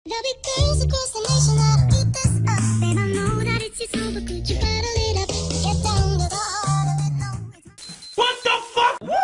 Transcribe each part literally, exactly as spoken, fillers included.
What the fuck? Woo!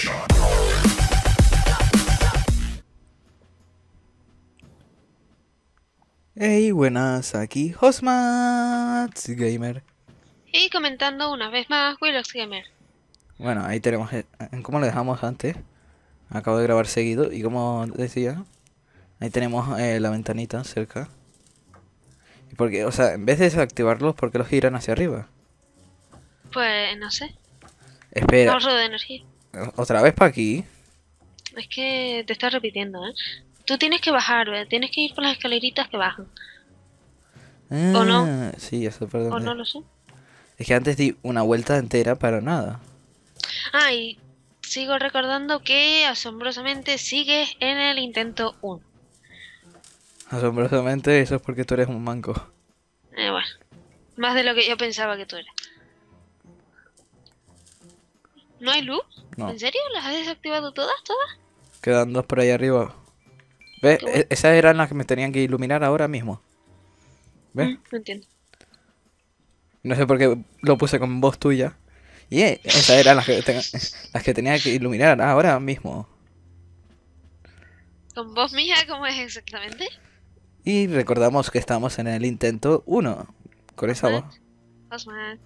Hey, buenas, aquí Hosmats Gamer. Y comentando una vez más Willox Gamer. Bueno, ahí tenemos, el- en cómo lo dejamos antes. Acabo de grabar seguido y como decía, ahí tenemos eh, la ventanita cerca. Y porque, o sea, en vez de desactivarlos, ¿por qué los giran hacia arriba? Pues no sé, Espera, ahorro de energía. otra vez para aquí. Es que te estás repitiendo, ¿eh? Tú tienes que bajar, ¿eh? Tienes que ir por las escaleritas que bajan. Ah, ¿O no? sí, eso, O perdón. no lo sé. Es que antes di una vuelta entera para nada. Ah, y sigo recordando que asombrosamente sigues en el intento uno. Asombrosamente, eso es porque tú eres un manco. Eh, bueno, más de lo que yo pensaba que tú eras. ¿No hay luz? No, ¿En serio? ¿Las has desactivado todas, todas? quedan dos por ahí arriba. ¿Ves? Qué bueno. E- Esas eran las que me tenían que iluminar ahora mismo. ¿Ves? Mm, no entiendo. No sé por qué lo puse con voz tuya. Y eh, esas eran las que, ten- las que tenía que iluminar ahora mismo. ¿Con voz mía cómo es exactamente? Y recordamos que estamos en el intento uno. Con esa voz. Osman.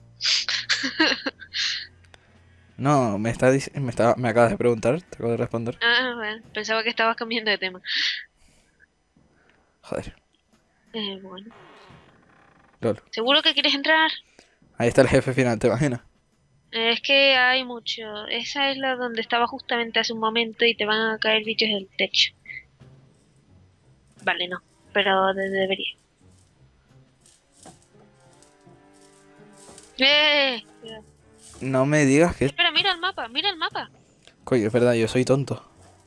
No, me está, dic- me está, me acabas de preguntar, te acabo de responder. Ah, bueno, pensaba que estabas cambiando de tema. Joder, Eh, bueno. lol. ¿Seguro que quieres entrar? Ahí está el jefe final, ¿te imaginas? Eh, es que hay mucho. Esa es la donde estaba justamente hace un momento y te van a caer bichos del techo. Vale, no. Pero de- debería. ¡Eh! Cuidado. No me digas que... Espera, mira el mapa, mira el mapa. Coño, es verdad, yo soy tonto.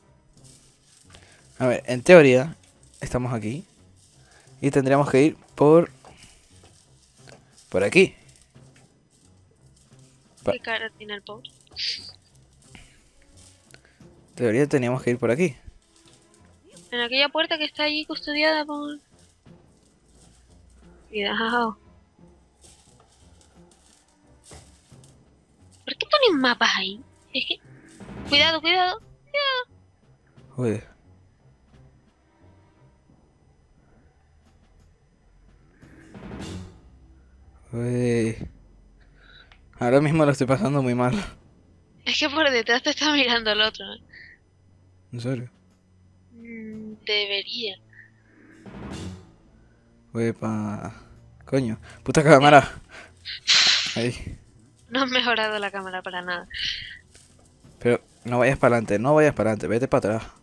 A ver, en teoría, estamos aquí. Y tendríamos que ir por... Por aquí. Pa- ¿Qué cara tiene el pobre? En teoría teníamos que ir por aquí. En aquella puerta que está allí custodiada por... Cuidado. ¿Por qué ponen mapas ahí? Es que... Cuidado, cuidado. Joder. Uy. Ahora mismo lo estoy pasando muy mal. Es que por detrás te está mirando el otro. ¿eh? En serio. Mm, debería. Uepa. Coño. Puta cámara. Ahí. No has mejorado la cámara para nada. Pero no vayas para adelante, no vayas para adelante, vete para atrás.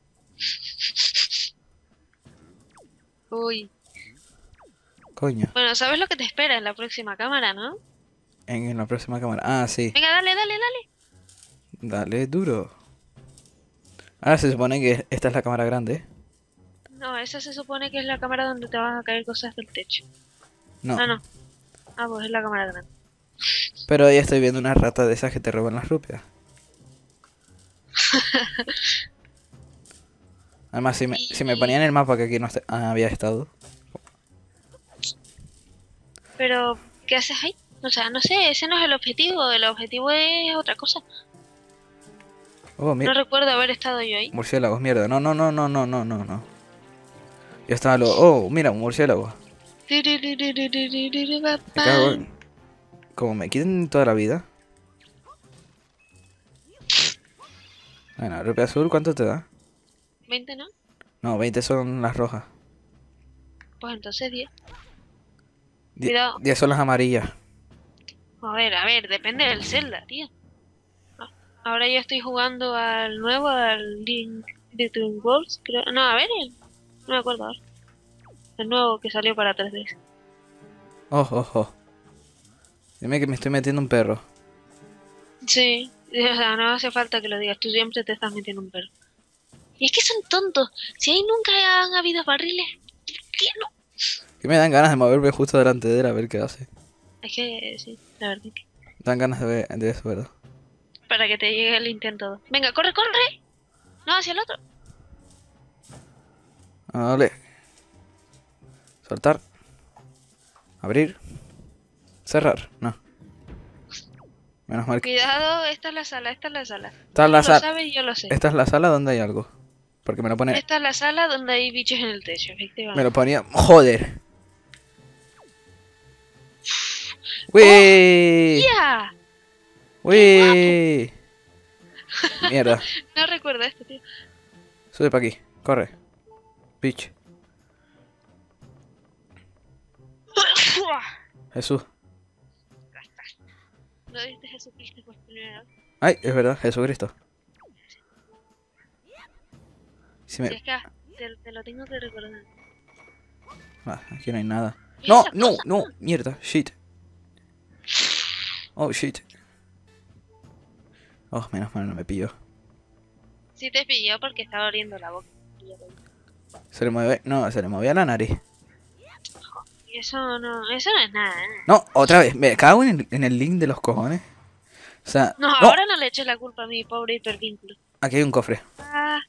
Uy. Coño. Bueno, ¿sabes lo que te espera en la próxima cámara, no? En, en la próxima cámara. Ah, sí. Venga, dale, dale, dale. Dale duro. Ahora se supone que esta es la cámara grande. No, esa se supone que es la cámara donde te van a caer cosas del techo. No. Ah, no. Ah, pues es la cámara grande. Pero ahí estoy viendo una rata de esas que te roban las rupias. Además, si me, si me ponían el mapa que aquí no est- ah, había estado. Pero, ¿qué haces ahí? O sea, no sé, ese no es el objetivo. El objetivo es otra cosa. Oh, No mira. recuerdo haber estado yo ahí. Murciélagos, mierda. No, no, no, no, no, no, no, no. Yo estaba lo. Oh, mira, un murciélago. Me cago en... Como me quiten toda la vida. Bueno, rupia azul, ¿cuánto te da? ¿veinte, no? No, veinte son las rojas. Pues entonces diez. Die- Cuidado. diez son las amarillas. A ver, a ver, depende del Zelda, tío. Ah, ahora yo estoy jugando al nuevo, al Link Between Worlds, creo. No, a ver, el... no me acuerdo ahora. El nuevo que salió para tres D S. Oh, oh, oh. Dime que me estoy metiendo un perro. Sí, o sea, no hace falta que lo digas, tú siempre te estás metiendo un perro. Y es que son tontos. Si ahí nunca han habido barriles, ¿qué no? Que me dan ganas de moverme justo delante de él a ver qué hace. Es que sí, la verdad que. Dan ganas de, ver- de eso, ¿verdad? Para que te llegue el intento dos. Venga, corre, corre. No, hacia el otro. Ah, vale. Soltar. Abrir. Cerrar. No. Menos mal que... Cuidado, esta es la sala, esta es la sala. Esta es la Tú lo sala. sabes y yo lo sé. Esta es la sala donde hay algo. Porque me lo pone... Esta es la sala donde hay bichos en el techo, efectivamente. Me lo ponía... ¡Joder! ¡Wii! ¡Ya! ¡Wii! Mierda. No recuerdo esto, tío. Sube para aquí. Corre. Bitch. Jesús. ¿No viste Jesucristo por primera vez? Ay, es verdad, Jesucristo. Si me... Si es que te, te lo tengo que recordar. Ah, aquí no hay nada. No, Esa no, cosa. no, mierda, shit. Oh, shit. Oh, menos mal no me pillo. Sí te pilló porque estaba abriendo la boca. Y ya lo vi. Se le mueve, no, se le movía la nariz. Y eso no, eso no es nada, ¿eh? No, otra vez, me cago en el, en el link de los cojones. O sea, No, no, ahora no le eches la culpa a mi pobre hipervínculo. aquí hay un cofre. Ah.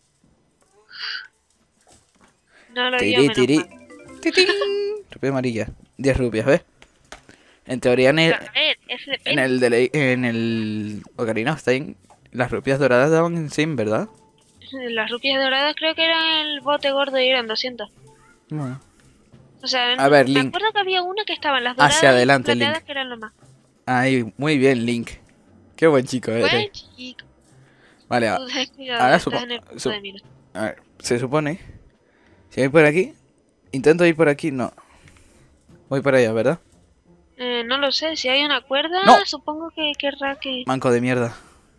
No lo dio Tiri, menos tiri. mal. Titín. Rupia amarilla. diez rupias, ¿ves? En teoría en el, A ver, es en depende. el, de ley- en el Ocarina of Time, las rupias doradas daban en cien, ¿verdad? Las rupias doradas creo que eran el bote gordo y eran doscientos. Bueno. O sea, A ver, me Link. acuerdo que había una que estaba en las doradas Hacia adelante, y las plateadas Link. que eran lo más. Ay, muy bien, Link. Qué buen chico eres. Buen chico. Vale, Tú ten cuidado, ahora estás supo- en el punto su- de mira. a ver, se supone. Si voy por aquí, intento ir por aquí, no. Voy para allá, ¿verdad? Eh, no lo sé, si hay una cuerda, No. supongo que querrá que... Manco de mierda.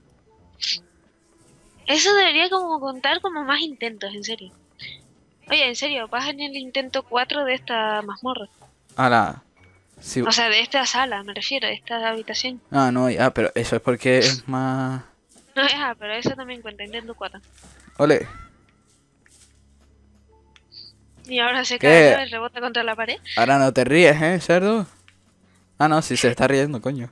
Eso debería como contar como más intentos, en serio. Oye, en serio, vas en el intento cuatro de esta mazmorra. Ahora. Sí. O sea, de esta sala, me refiero, de esta habitación. Ah, no, ah, pero eso es porque es más. No, ah, pero eso también cuenta, intento cuatro. Ole. Y ahora se ¿Qué? cae, ¿sabes? Rebota contra la pared. Ahora no te ríes, ¿eh, cerdo? Ah, no, si se está riendo, coño.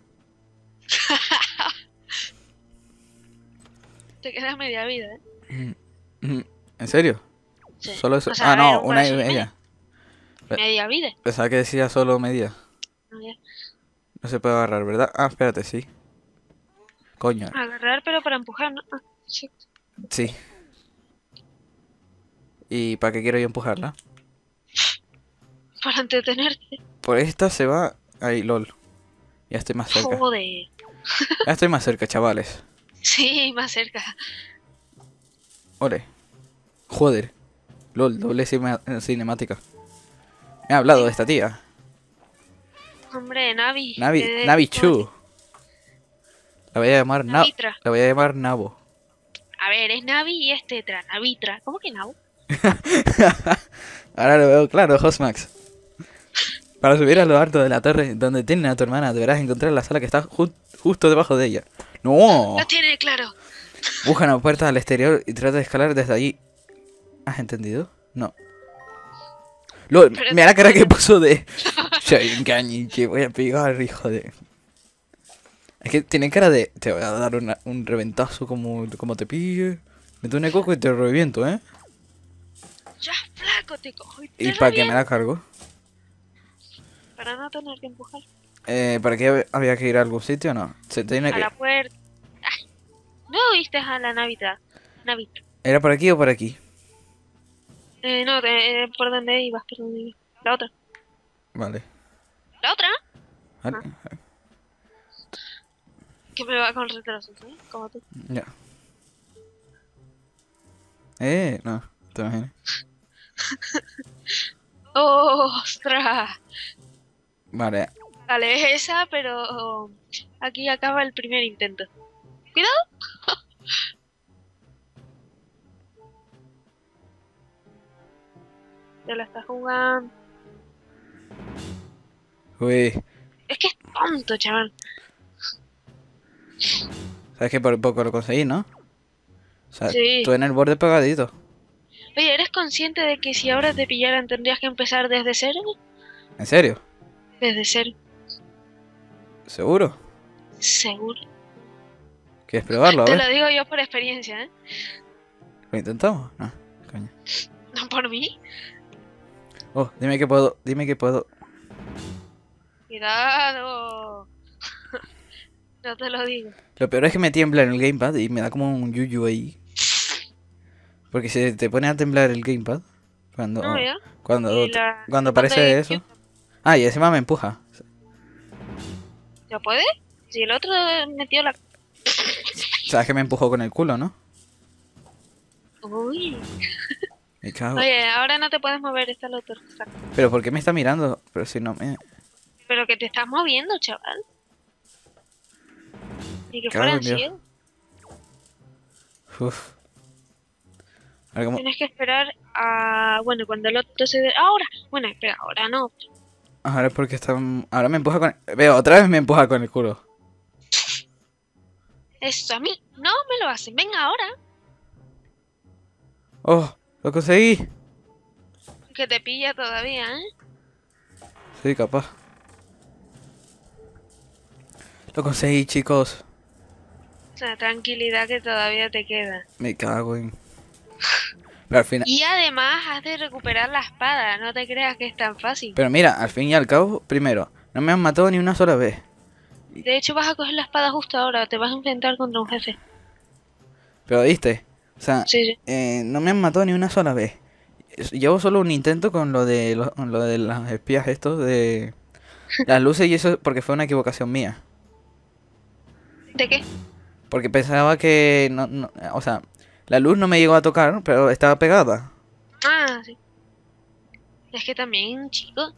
Te queda media vida, ¿eh? Mm, ¿En serio? Sí. Solo eso. O sea, Ah, a no, ver, un una y corazón y media. Media vida. Pensaba que decía solo media. No, ya. No se puede agarrar, ¿verdad? Ah, espérate, sí. Coño, Agarrar, pero para empujar, ¿no? Ah, sí. sí. ¿Y para qué quiero yo empujarla? Para entretenerte. Por esta se va. Ahí, lol. Ya estoy más cerca. Joder. Ya estoy más cerca, chavales. Sí, más cerca. Ole. Joder. Lol, doble cima- cinemática. Me ha hablado de esta tía. Hombre, Navi. Navi, eh, Navi Chu. La voy a llamar Na- Navitra. La voy a llamar Nabo. A ver, es Navi y es Tetra. Navitra. ¿Cómo que Nabo? Ahora lo veo claro, Hosmax. Para subir a lo alto de la torre donde tienen a tu hermana, deberás encontrar la sala que está ju- justo debajo de ella. ¡No! Lo tiene claro. Busca una puerta al exterior y trata de escalar desde allí. ¿Has entendido? No. LOL, Pero mira la te- cara que puso de... Soy un cañi, que voy a pegar, hijo de... Es que tiene cara de... Te voy a dar una- un reventazo como, como te pille. Me doy un coco y te reviento, ¿eh? Ya, flaco, te cojo y te ¿Y para qué me reviento. la cargo? Para no tener que empujar. Eh, ¿Para qué hab- había que ir a algún sitio o no? Se tiene A que... la puerta. Ay, ¿no viste a la Navitra? Navitra. ¿Era por aquí o por aquí? Eh, no, te- eh, por donde ibas, por donde ibas. La otra. Vale. ¿La otra? Vale. Que me va con retraso, ¿eh? Como tú. Ya. Eh, no. Te imaginas. ¡Oh, ostras! Vale. Vale, es esa, pero oh, aquí acaba el primer intento. ¡Cuidado! Se la está jugando. Uy. Es que es tonto, chaval. ¿Sabes que por poco lo conseguí, no? O sea, Sí. tú en el borde pegadito. Oye, ¿eres consciente de que si ahora te pillaran tendrías que empezar desde cero? ¿En serio? Desde cero. ¿Seguro? Seguro. ¿Quieres probarlo? A Te ver. lo digo yo por experiencia, ¿eh? ¿Lo intentamos? No, coño. No por mí. Oh, dime que puedo, dime que puedo. Cuidado. No te lo digo. Lo peor es que me tiembla en el gamepad y me da como un yuyu ahí. Porque se te pone a temblar el gamepad cuando No, ya. cuando Y la- cuando cuando aparece hay- eso. Ah, y encima me empuja. ¿Ya puede? Si el otro metió la... Sabes que me empujó con el culo, ¿no? Uy. Me cago. Oye, ahora no te puedes mover, está el otro. Saco. Pero ¿por qué me está mirando? Pero si no me Pero que te estás moviendo, chaval. Y que Cago fuera en Dios. ciego. Uf. A ver cómo. Tienes que esperar a... Bueno, cuando el otro se dé... ¡Ahora! Bueno, espera, ahora no. Ahora es porque está. Ahora me empuja con. Veo, otra vez me empuja con el culo. Eso a mí no me lo hacen. Venga, ahora. Oh, lo conseguí. Que te pilla todavía, ¿eh? Sí, capaz. Lo conseguí, chicos. O sea, tranquilidad que todavía te queda. Me cago en. Pero al final. Y además has de recuperar la espada. No te creas que es tan fácil. Pero mira, al fin y al cabo, primero, no me han matado ni una sola vez. De hecho, vas a coger la espada justo ahora. Te vas a enfrentar contra un jefe. Pero viste, o sea, Sí, sí. eh, no me han matado ni una sola vez. Es- Llevo solo un intento con lo de lo, con lo de las espías estos de las luces y eso porque fue una equivocación mía. ¿De qué? Porque pensaba que no, no- o sea, la luz no me llegó a tocar, pero estaba pegada. Ah, sí. Es que también, chico.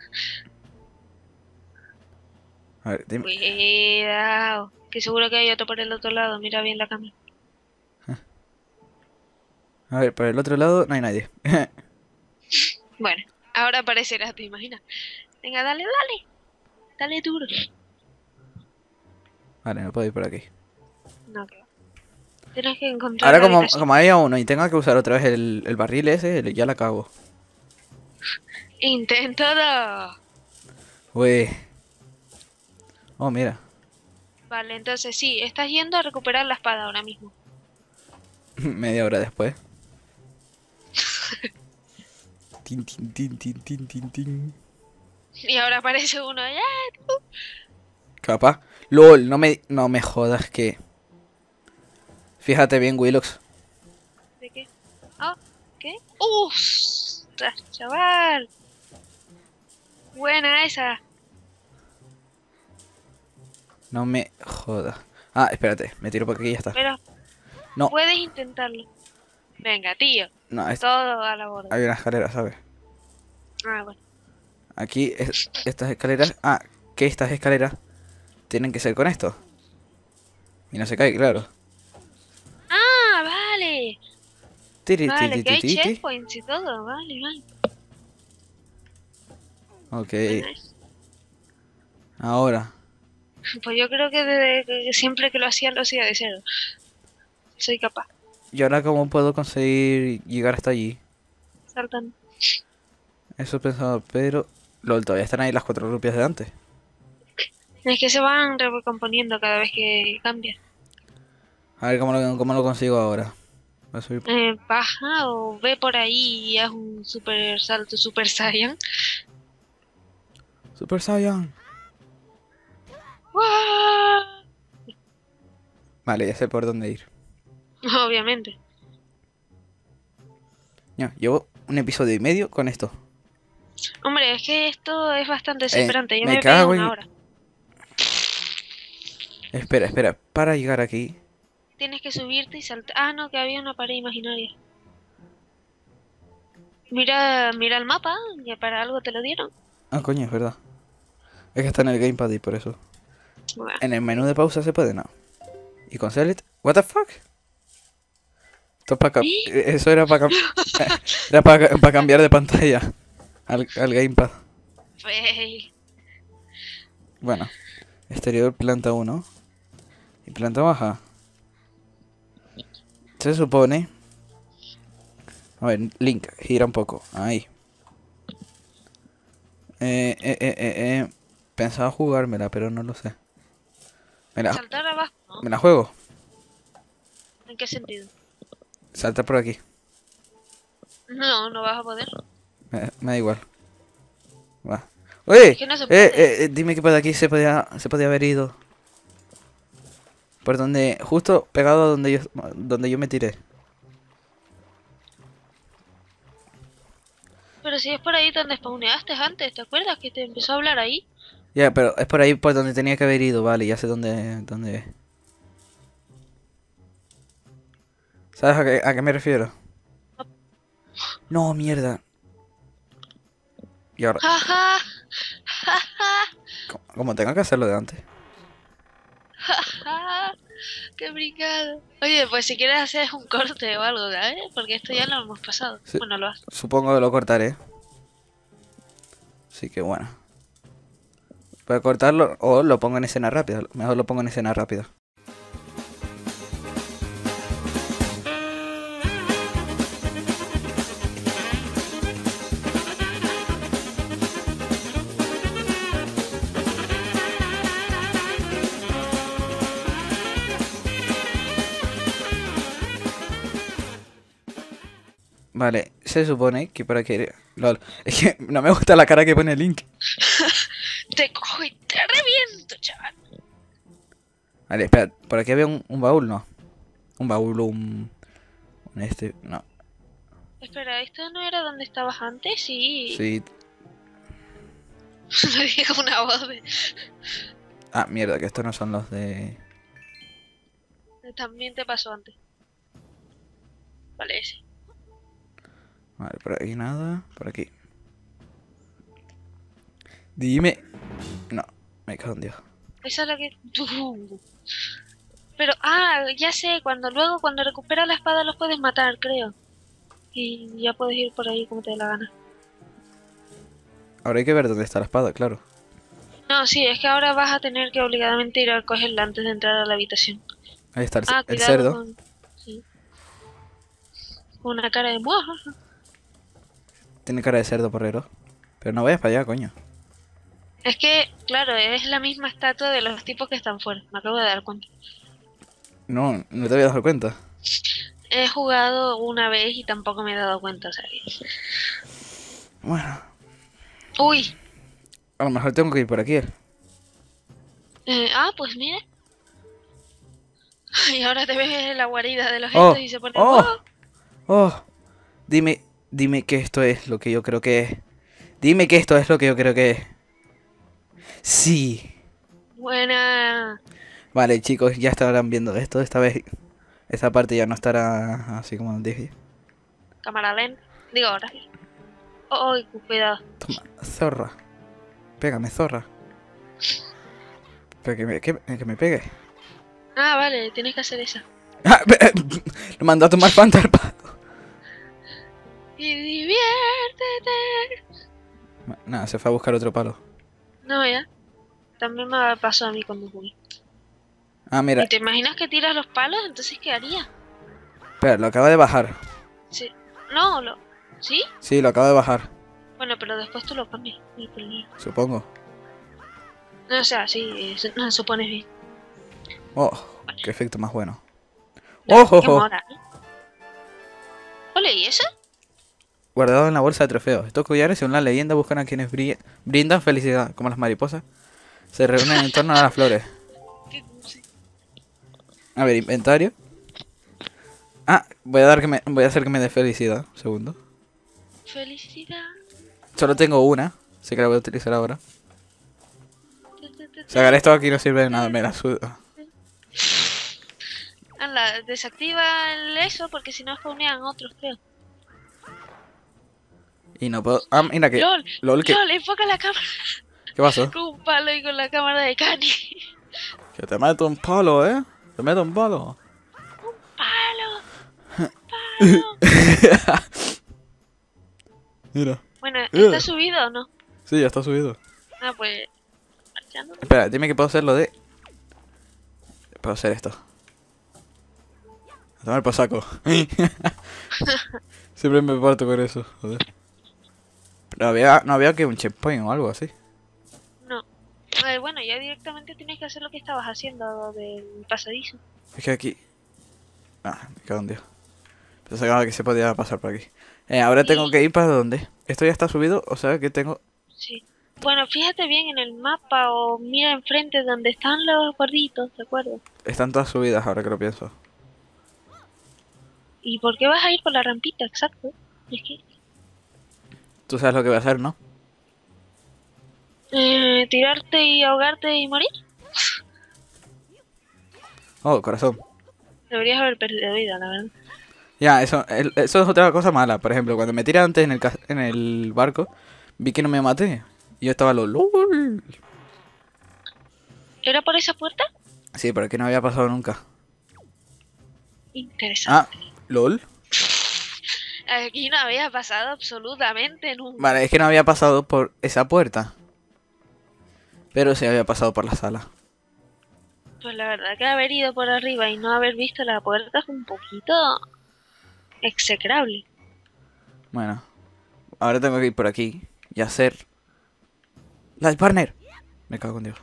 A ver, dime. Cuidado. Que seguro que hay otro por el otro lado. Mira bien la cámara. A ver, por el otro lado no hay nadie. Bueno, ahora aparecerá, ¿te imaginas? Venga, dale, dale. Dale duro. Vale, no puedo ir por aquí. No, que va. Tienes que encontrar Ahora la como, habitación. como haya uno y tenga que usar otra vez el, el barril ese, le- ya la cago. Inténtalo. Uy. Oh, mira. Vale, entonces sí, estás yendo a recuperar la espada ahora mismo. Media hora después. Tin, tin, tin, tin, tin, tin, tin. Y ahora aparece uno allá. Capaz. LOL, no me, no me jodas que... Fíjate bien, Willox. ¿De qué? Ah, ¿qué? ¡Uf! Chaval. Buena esa. No me jodas. Ah, espérate, me tiro por aquí y ya está. Pero No, puedes intentarlo. Venga, tío. no, es- Todo a la borda. hay una escalera, ¿sabes? Ah, bueno. Aquí, es- estas escaleras... Ah, que estas escaleras tienen que ser con esto. Y no se cae, claro. Ah, vale. Tiri, Vale, tiri, que hay tiri, tiri. checkpoints y todo. Vale, vale. Ok, Bueno, es- ahora. Pues yo creo que desde que siempre que lo hacía, lo hacía de cero. Soy capaz. ¿Y ahora cómo puedo conseguir llegar hasta allí? Saltando. Eso pensaba, pero... LOL, todavía están ahí las cuatro rupias de antes. Es que se van recomponiendo cada vez que cambia. A ver cómo lo, cómo lo consigo ahora. Voy a subir... Eh, baja o ve por ahí y haz un super salto super saiyan. Super Saiyan. ¡Guau! Vale, ya sé por dónde ir. Obviamente. No, llevo un episodio y medio con esto. Hombre, es que esto es bastante desesperante. Yo me me, cago pego en- una hora. Espera, espera. Para llegar aquí... Tienes que subirte y saltar. Ah, no, que había una pared imaginaria. Mira, mira el mapa, ya para algo te lo dieron. Ah, coño, es verdad. Es que está en el gamepad y por eso. Bueno, En el menú de pausa se puede, no. ¿Y con select? What the fuck? Esto es para ¿Eh? Eso era para era para cambiar de pantalla al, al gamepad. fail. Bueno, exterior planta uno y planta baja. Se supone. A ver, Link, gira un poco. Ahí. Eh, eh, eh, eh, eh. Pensaba jugármela, pero no lo sé. Me la, Saltar abajo, ¿no? me la juego. ¿En qué sentido? Salta por aquí. No, no vas a poder. Me, me da igual. Va. Oye, Es que no se eh, puede. eh, dime que por aquí se podía, se podía haber ido. Por donde, justo pegado a donde yo, donde yo me tiré. Pero si es por ahí donde spawneaste antes, ¿te acuerdas que te empezó a hablar ahí? Ya, pero es por ahí por donde tenía que haber ido, vale, ya sé dónde, dónde es. ¿Sabes a qué, a qué me refiero? No, mierda. Y ahora, Jaja, jaja, como, como tengo que hacerlo de antes. jaja. Qué brincado. Oye, pues si quieres hacer un corte o algo, ¿sabes? Porque esto ya lo hemos pasado. Sí. Bueno, lo has. Supongo que lo cortaré. Así que bueno. Puedo cortarlo o lo pongo en escena rápida. Mejor lo pongo en escena rápida. Vale, se supone que para que... Lol, es que no me gusta la cara que pone Link. Te cojo y te reviento, chaval. Vale, espera, por aquí había un, un baúl, ¿no? Un baúl, un... un este... No, Espera, ¿esto no era donde estabas antes? Sí. sí... Me dijo una voz de... Ah, mierda, que estos no son los de... También te pasó antes. Vale, ese. Vale, por aquí nada, por aquí. Dime... No, me cago en Dios. Esa es la que... Pero, ah, ya sé, cuando luego cuando recuperas la espada los puedes matar, creo. Y ya puedes ir por ahí como te dé la gana. Ahora hay que ver dónde está la espada, claro. No, sí, es que ahora vas a tener que obligadamente ir a cogerla antes de entrar a la habitación. Ahí está el, Ah, el cuidado cerdo. con... Sí. Con una cara de... ¡Muah! Tiene cara de cerdo porrero. Pero no vayas para allá, coño. Es que, claro, es la misma estatua de los tipos que están fuera. Me acabo de dar cuenta. No, no te habías dado cuenta. He jugado una vez y tampoco me he dado cuenta, o sea que... Bueno, Uy. a lo mejor tengo que ir por aquí. Eh, ah, pues mira. Y ahora te ves en la guarida de los Oh, estos y se pone... oh. ¡Oh! Oh, dime, dime que esto es lo que yo creo que es. Dime que esto es lo que yo creo que es. Sí. Buena. Vale, chicos, ya estarán viendo esto. Esta vez, esta parte ya no estará así como dije. Cámara lenta. Digo ahora. Oh, oh, cuidado. Toma, zorra. Pégame, zorra. Pero que me, que, que me pegue. Ah, vale, tienes que hacer esa. Ah, lo mandó a tomar Fanta al pato. Y diviértete. Nada, se fue a buscar otro palo. No, ya. También me pasó a mí cuando jugué. Ah, mira, ¿Y te imaginas que tiras los palos? Entonces, ¿qué haría? espera, lo acaba de bajar. Sí. No, lo... ¿Sí? Sí, lo acaba de bajar, Bueno, pero después tú lo cambias. No hay problema. supongo. No, o sea, sí, eh, su- no, supones bien. Oh, qué efecto más bueno. ¡Oh, oh, Qué oh! mora, ¿eh? Ole, ¿y eso? Guardado en la bolsa de trofeos. Estos collares, según la leyenda, buscan a quienes bri- brindan felicidad, como las mariposas. Se reúnen en torno a las flores. ¿Qué cursi? A ver, inventario. Ah, voy a dar que me, voy a hacer que me dé felicidad. Un segundo. Felicidad. Solo tengo una, así que la voy a utilizar ahora. Sacar esto aquí no sirve de nada, me la suda. Anda, desactiva el eso porque si no spawnean otros, creo. Y no puedo... Ah, mira que... LOL, LOL, ¿qué, LOL, enfoca la cámara ¿qué pasó? con un palo y con la cámara de Cani. Que te meto un palo, ¿eh? Te meto un palo. ¡Palo! ¡Palo! Mira. Bueno, Eh. ¿está subido o no? Sí, ya está subido. Ah, pues... marchando. Espera, dime que puedo hacerlo de... Puedo hacer esto. A tomar por saco. Siempre me parto con eso, joder. Pero había, no había que un checkpoint o algo así. No. A ver, bueno, ya directamente tienes que hacer lo que estabas haciendo del pasadizo. Es que aquí... Ah, me cago en Dios. Pensaba que se podía pasar por aquí. Eh, ahora tengo Y- que ir para dónde. Esto ya está subido, o sea que tengo... Sí. Bueno, fíjate bien en el mapa o mira enfrente donde están los gorditos, ¿de acuerdo? Están todas subidas ahora que lo pienso. ¿Y por qué vas a ir por la rampita? Exacto. Es que... Tú sabes lo que voy a hacer, ¿no? Eh, tirarte y ahogarte y morir. Oh, corazón. Deberías haber perdido vida, la verdad. Ya, eso, el- eso es otra cosa mala. Por ejemplo, cuando me tiré antes en el, ca- en el barco, vi que no me maté. Y yo estaba lo LOL. ¿Era por esa puerta? Sí, pero que no había pasado nunca. Interesante. Ah, LOL. Aquí no había pasado absolutamente nunca. Vale, es que no había pasado por esa puerta. Pero sí había pasado por la sala. Pues la verdad que haber ido por arriba y no haber visto la puerta es un poquito execrable. Bueno, ahora tengo que ir por aquí y hacer... ¡Light partner! Me cago con Dios.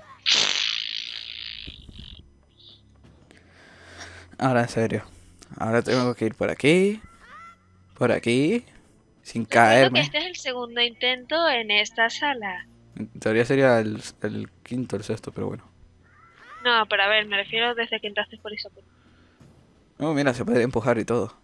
Ahora en serio. Ahora tengo que ir por aquí. Por aquí. Sin Recuerdo que caerme. este es el segundo intento en esta sala. En teoría sería el, el quinto, el sexto, pero bueno. No, pero a ver, me refiero desde que entraste por esa puerta. Oh, mira, se puede empujar y todo.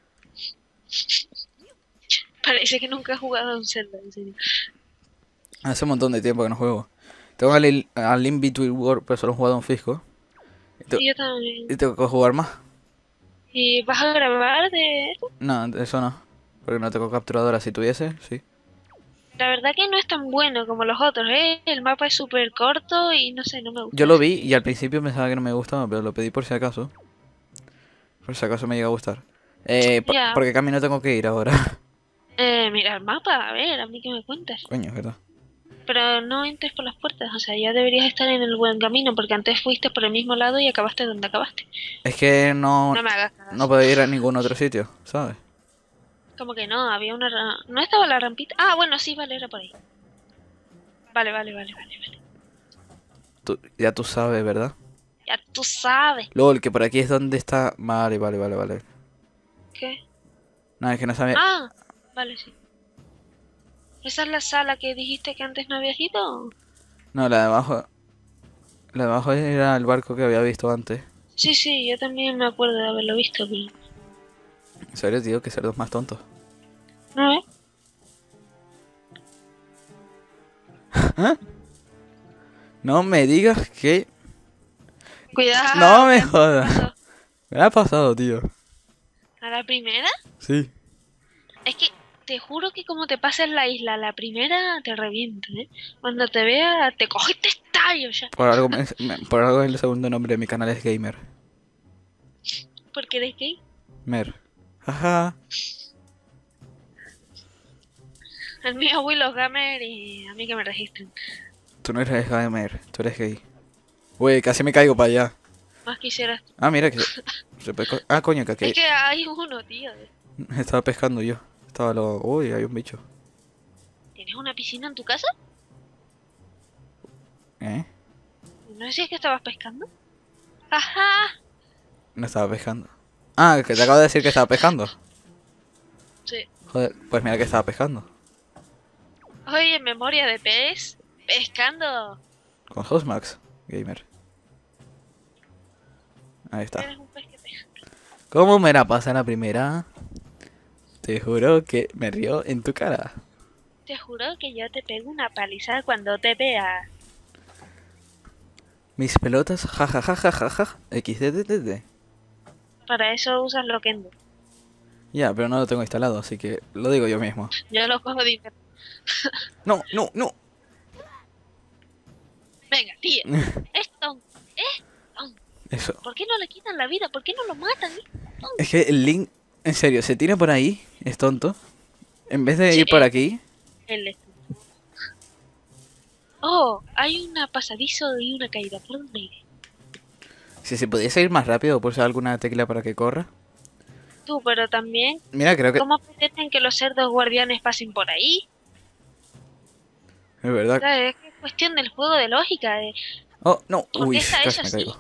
Parece que nunca he jugado a un Zelda, en serio. Hace un montón de tiempo que no juego. Tengo al, Lin- al Link Between Worlds, pero solo he jugado un fisco. Y, te- Y yo también. y tengo que jugar más. ¿Y vas a grabar de esto? No, eso no. Porque no tengo capturadora. Si tuviese, sí. La verdad que no es tan bueno como los otros, ¿eh? El mapa es súper corto y no sé, no me gusta. Yo lo vi y al principio pensaba que no me gustaba, pero lo pedí por si acaso. Por si acaso me llega a gustar. Eh, por, Ya. ¿Por qué camino tengo que ir ahora? Eh, mira el mapa, a ver, a mí qué me cuentas. Coño, es verdad. Pero no entres por las puertas, o sea, ya deberías estar en el buen camino, porque antes fuiste por el mismo lado y acabaste donde acabaste. Es que no, No me hagas nada. no puedo ir a ningún otro sitio, ¿sabes? Como que no, había una... ra- ¿No estaba la rampita? Ah, bueno, sí, vale, era por ahí. Vale, vale, vale, vale, vale. Tú- ya tú sabes, ¿verdad? Ya tú sabes. LOL, que por aquí es donde está... Vale, vale, vale, vale. ¿Qué? No, es que no sabía... Ah, vale, sí. ¿Esa es la sala que dijiste que antes no habías ido? No, la de abajo... La de abajo era el barco que había visto antes. Sí, sí, yo también me acuerdo de haberlo visto, pero... En serio, tío, que cerdos más tontos. ¿No ves? No me digas que... Cuidado. No me ¿qué jodas. pasó? Me ha pasado, tío. ¿A la primera? Sí. Es que te juro que como te pases la isla a la primera, te reviento, ¿eh? Cuando te vea, te coge y te estallo ya. Por algo, me- me- por algo el segundo nombre de mi canal es Gamer. Porque eres gay. Mer. Ajá. El mío Willow Gamer y a mí que me registren. Tú no eres gamer, tú eres gay. Uy, casi me caigo para allá. Más quisieras. Ah, mira que... se- se puede co- ah, coño, que aquí... Es que hay uno, tío. Estaba pescando yo. Estaba lo... Uy, hay un bicho. ¿Tienes una piscina en tu casa? ¿Eh? ¿No decías que estabas pescando? Ajá. No estaba pescando. Ah, que te acabo de decir que estaba pescando. Sí. Joder, pues mira que estaba pescando. Oye, memoria de pez. Pescando. Con Hostmax, Gamer. Ahí está. Eres un pez que pesca. ¿Cómo me la pasa la primera? Te juro que me río en tu cara. Te juro que yo te pego una paliza cuando te vea. Mis pelotas, jajajajaja, xdddd. Para eso usas Loquendo. Ya, pero no lo tengo instalado, así que lo digo yo mismo. Yo lo cojo de internet. No, no, no. Venga, tío. Es tonto. Es tonto. Eso. ¿Por qué no le quitan la vida? ¿Por qué no lo matan? Es que el Link, en serio, se tira por ahí, es tonto. En vez de Sí. ir por aquí, Él es tonto. Oh, hay una pasadizo y una caída. ¿Por dónde iré? si se pudiese ir más rápido, pulsar alguna tecla para que corra. Tú, pero también, Mira, creo que... ¿cómo pretenden que los cerdos guardianes pasen por ahí? Es verdad. ¿Sabes? Es que es cuestión del juego de lógica. De... Oh, no. ¿Por qué Uy, está casi eso me así? caigo.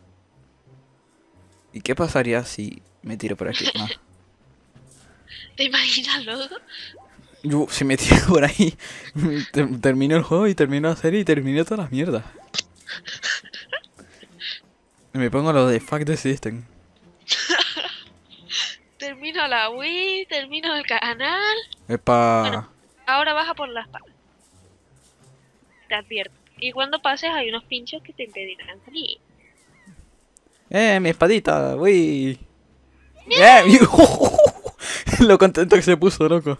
¿Y qué pasaría si me tiro por aquí? No. ¿Te imaginas luego? Yo, se metió por ahí. Ter- Terminó el juego y terminó la serie y terminó todas las mierdas. Y me pongo lo de fuck the system. Termino la Wii, termino el canal. Epa. Bueno. Ahora baja por la espalda. Te advierto. Y cuando pases hay unos pinchos que te impedirán salir. Eh, mi espadita, uy. Eh, lo contento que se puso, loco.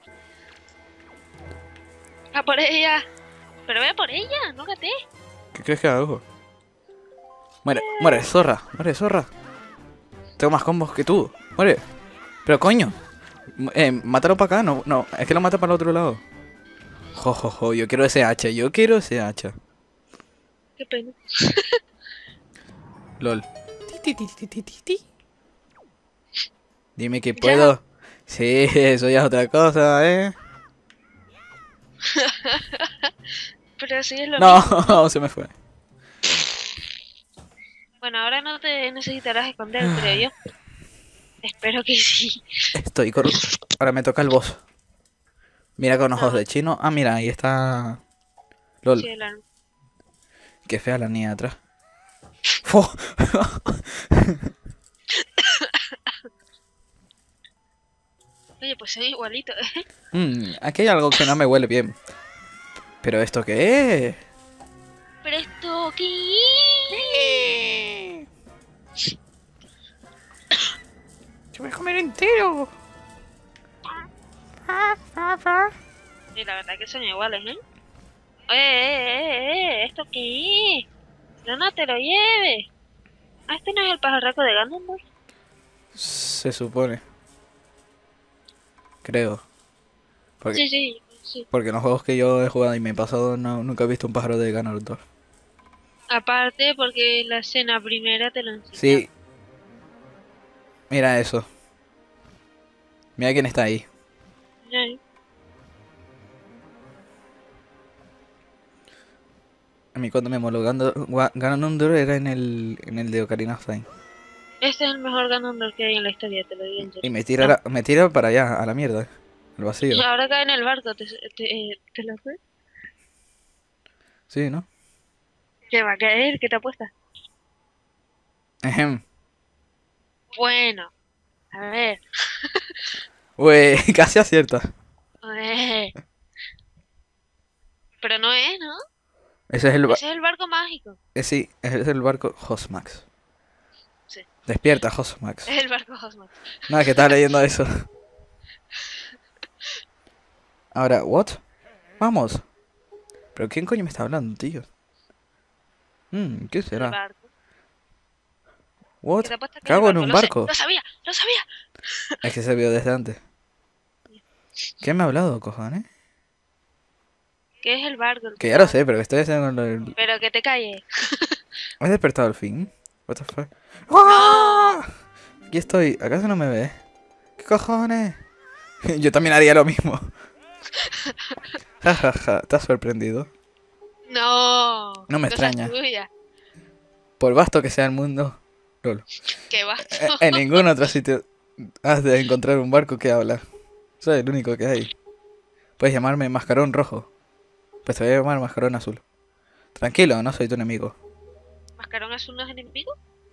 A por ella. Pero ve a por ella, no gate. ¿Qué crees que hago? Muere, muere, zorra, muere, zorra. Tengo más combos que tú, muere. Pero coño, eh, mátalo para acá, no, no, es que lo mata para el otro lado. Jo, jo, jo, yo quiero ese hacha, yo quiero ese hacha. Qué pena. Lol. Ti, ti, ti, ti, ti, ti. Dime que puedo. Sí, eso ya es otra cosa, eh. Pero sí es lo mismo. No, se me fue. Bueno, ahora no te necesitarás esconder, creo yo. Espero que sí. Estoy con... Ahora me toca el boss. Mira con ojos de chino. Ah, mira, ahí está... Lol. Sí, el arma. Qué fea la niña de atrás. ¡Fu! Oye, pues son igualitos, ¿eh? Mm, aquí hay algo que no me huele bien. ¿Pero esto qué es? Pero esto aquí. ¡Yo voy a comer entero! Sí, la verdad que son iguales, ¿eh? Oye, eh, eh, eh, ¿esto qué es? No, no te lo lleves. Ah, este no es el pajarraco de Ganondorf. Se supone. Creo. Porque, Sí, sí, sí. porque en los juegos que yo he jugado y me he pasado no, nunca he visto un pájaro de Ganondorf. Aparte, porque la escena primera te lo enseña. Sí. Mira eso. Mira quién está ahí. Sí. A mí cuando me moló Gando- Ganondorf era en el, en el de Ocarina of Time. Este es el mejor Ganondorf que hay en la historia, te lo digo en Y serio. me tira, la- me tira para allá, a la mierda. Al vacío. Ahora cae en el barco, ¿te, te, te lo sé? Sí, ¿no? ¿Qué va a caer? ¿Qué te apuestas? Ejem. Bueno, a ver. Ué, casi acierta. A ver. Pero no es, ¿no? Ese es el, ba- Ese es el barco mágico. eh, sí, ese es el barco Hosmax. Sí, Despierta, Hosmax. es el barco Hosmax. Nada, que estaba leyendo eso. Ahora, ¿what? Vamos. ¿Pero quién coño me está hablando, tío? Hmm, ¿qué El será? barco. ¿What? ¿Qué te apuestas que ¿Qué es el hago en barco? un Lo sé, barco? Lo sabía, lo sabía. Es que se vio desde antes. ¿Quién me ha hablado, cojones? ¿Qué es el barco? El Que ya lo barco. sé, pero estoy haciendo lo del... Pero que te calles. ¿Has despertado al fin? What the fuck? ¡Ah! Aquí estoy. ¿Acaso no me ves? ¿Qué cojones? Yo también haría lo mismo. Ja, ja, ja. ¿Te has sorprendido? No. No me cosa extraña. tuya. Por vasto que sea el mundo, Lolo, Que va. eh, en ningún otro sitio has de encontrar un barco que habla. Soy el único que hay. Puedes llamarme Mascarón Rojo. Pues te voy a llamar Mascarón Azul. Tranquilo, no soy tu enemigo. ¿Mascarón azul no es enemigo?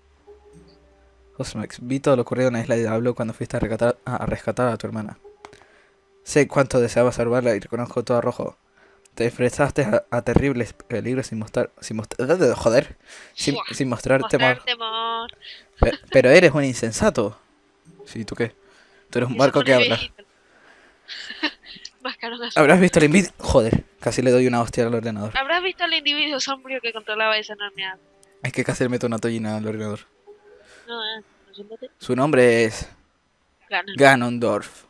Osmax, vi todo lo ocurrido en la isla de Diablo cuando fuiste a rescatar, a rescatar a tu hermana. Sé cuánto deseabas salvarla y reconozco todo a rojo. Te enfrentaste a, a terribles peligros sin mostrar... Sin mostrar... Joder. Sin, Buah, sin mostrarte mal. Mostrar temor. Pe- Pero eres un insensato. Sí, ¿tú qué? Tú eres un Eso barco pone que habla. viejito. Mascarón azul. ¿Habrás visto el individuo? Joder, casi le doy una hostia al ordenador. ¿Habrás visto al individuo sombrío que controlaba esa enorme arma? Es que casi le meto una tollina al ordenador. No, eh, no se mete. Su nombre es... Gana. Ganondorf.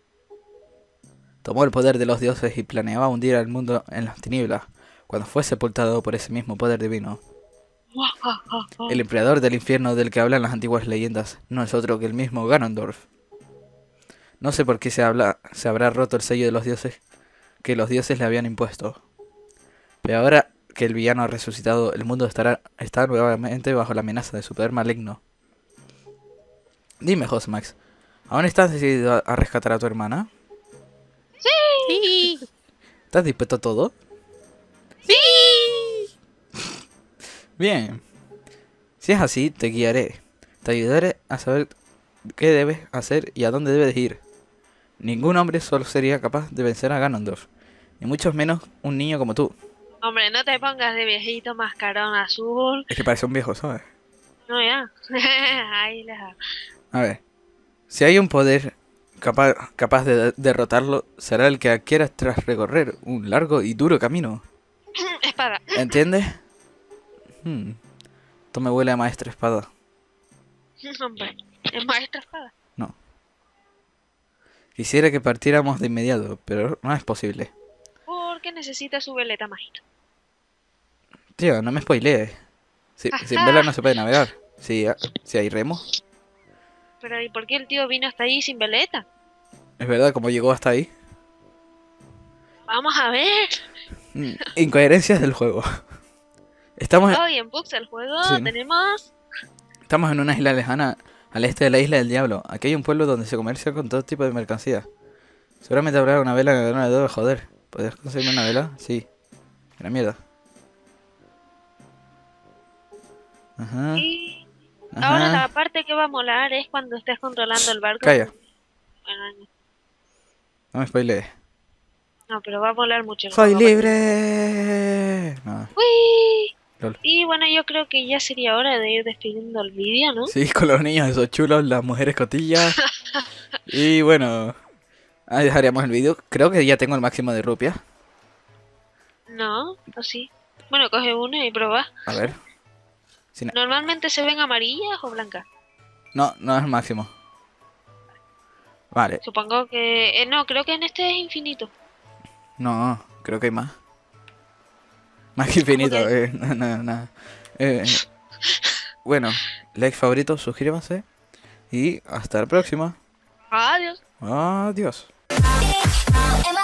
Tomó el poder de los dioses y planeaba hundir al mundo en las tinieblas, cuando fue sepultado por ese mismo poder divino. El emperador del infierno del que hablan las antiguas leyendas no es otro que el mismo Ganondorf. No sé por qué se, habla, se habrá roto el sello de los dioses que los dioses le habían impuesto. Pero ahora que el villano ha resucitado, el mundo estará está nuevamente bajo la amenaza de su poder maligno. Dime, Hosmax, ¿aún estás decidido a, a rescatar a tu hermana? Sí. ¿Estás dispuesto a todo? Sí. Bien. Si es así, te guiaré. Te ayudaré a saber qué debes hacer y a dónde debes ir. Ningún hombre solo sería capaz de vencer a Ganondorf. Y mucho menos un niño como tú. Hombre, no te pongas de viejito mascarón azul. Es que parece un viejo, ¿sabes? No, ya. Ahí la... A ver. Si hay un poder capaz, capaz de de- derrotarlo, será el que adquieras tras recorrer un largo y duro camino. Espada. ¿Entiendes? Hmm. Esto me huele a maestra espada. Hombre, es maestra espada. No. Quisiera que partiéramos de inmediato, pero no es posible. Porque necesita su veleta mágica. Tío, no me spoilees. Si- sin vela no se puede navegar. Si, si hay remo. Pero ¿y por qué el tío vino hasta ahí sin veleta? Es verdad, ¿cómo llegó hasta ahí? Vamos a ver. Mm, Incoherencias del juego. Estamos, Hoy en Pux el juego Sí, ¿no? tenemos... estamos en una isla lejana al este de la isla del diablo. Aquí hay un pueblo donde se comercia con todo tipo de mercancías. Seguramente habrá una vela que no le debo joder. ¿Podrías conseguirme una vela? Sí. Gran mierda. Ajá. Y Ajá. ahora la parte que va a molar es cuando estés controlando el barco. Calla. Bueno, no. No me spoilees. No, pero va a molar mucho. el ¡Soy juego. libre! No. ¡Uy! Lol. Y bueno, yo creo que ya sería hora de ir despidiendo el vídeo, ¿no? Sí, con los niños esos chulos, las mujeres cotillas. Y bueno, ahí dejaríamos el vídeo. Creo que ya tengo el máximo de rupias. No, o sí. Bueno, coge uno y prueba. A ver. Sin- ¿Normalmente se ven amarillas o blancas? No, no es el máximo. Vale. Supongo que... eh, no, creo que en este es infinito. No, creo que hay más. Más que infinito. ¿Cómo Eh, no, no, no. Eh, bueno, like, favorito, suscríbanse. Y hasta la próxima. Adiós. Adiós. Am